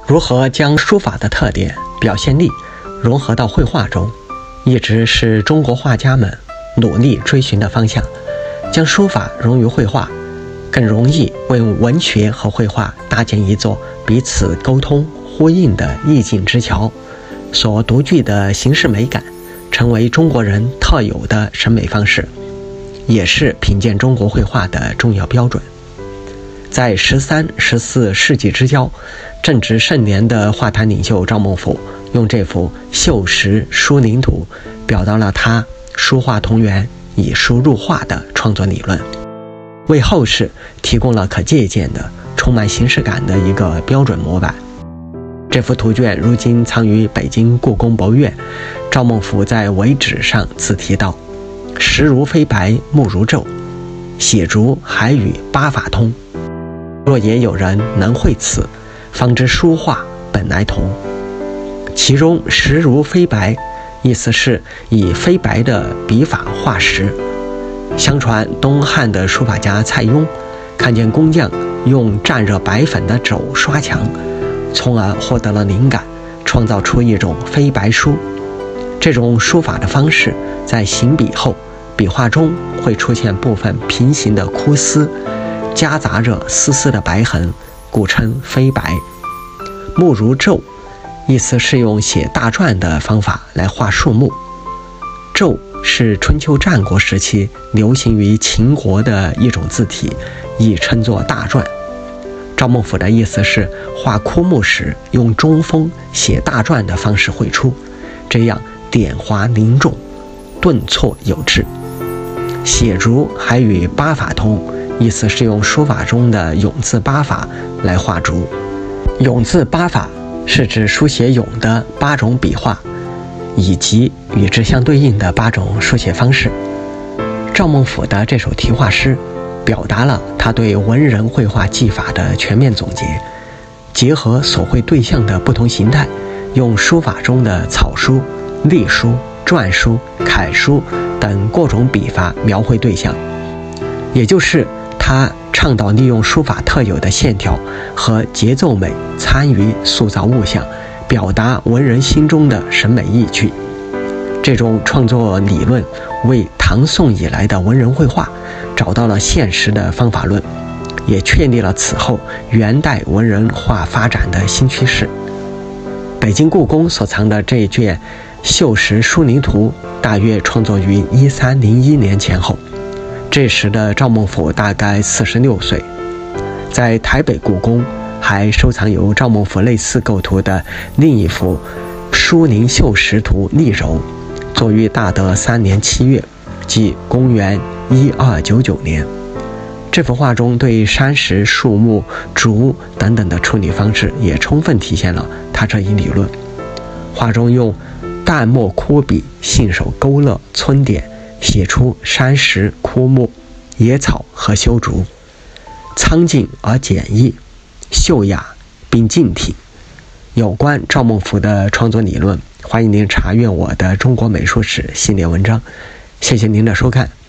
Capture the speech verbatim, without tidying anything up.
如何将书法的特点、表现力融合到绘画中，一直是中国画家们努力追寻的方向。将书法融于绘画，更容易为文学和绘画搭建一座彼此沟通呼应的意境之桥，所独具的形式美感成为中国人特有的审美方式，也是品鉴中国绘画的重要标准。在十三、十四世纪之交，正值盛年的画坛领袖赵孟頫用这幅《绣石书灵图》表达了他书画同源、以书入画的创作理论，为后世提供了可借鉴的充满形式感的一个标准模板。这幅图卷如今藏于北京故宫博物院。赵孟頫在尾指上自题道：“石如飞白，目如昼，写竹还与八法通。若也有人能会此，方知书画本来同。”其中石如飞白意思是以飞白的笔法画石。相传东汉的书法家蔡邕看见工匠用蘸热白粉的肘刷墙，从而获得了灵感，创造出一种飞白书。这种书法的方式在行笔后，笔画中会出现部分平行的枯丝，夹杂着丝丝的白痕，故称飞白。目如昼意思是用写大篆的方法来画树木。昼是春秋战国时期流行于秦国的一种字体，亦称作大篆。赵孟頫的意思是画枯木时用中锋写大篆的方式绘出，这样点划凝重，顿挫有致。写竹还与八法通，意思是用书法中的永字八法来画竹。永字八法是指书写永的八种笔画，以及与之相对应的八种书写方式。赵孟頫的这首题画诗表达了他对文人绘画技法的全面总结，结合所绘对象的不同形态，用书法中的草书、隶书、篆书、楷书等各种笔法描绘对象，也就是他倡导利用书法特有的线条和节奏美参与塑造物象，表达文人心中的审美意趣。这种创作理论为唐宋以来的文人绘画找到了现实的方法论，也确立了此后元代文人画发展的新趋势。北京故宫所藏的这卷《绣石书灵图》大约创作于一三零一年前后，这时的赵孟頫大概四十六岁。在台北故宫还收藏有赵孟頫类似构图的另一幅《书灵绣石图丽柔》，作于大德三年七月，即公元一二九九年。这幅画中对山石、树木、竹等等的处理方式也充分体现了他这一理论。画中用淡墨枯笔信手勾勒皴点，写出山石、枯木、野草和修竹，苍劲而简易，秀雅并静体。有关赵孟頫的创作理论，欢迎您查阅我的《中国美术史》系列文章。谢谢您的收看。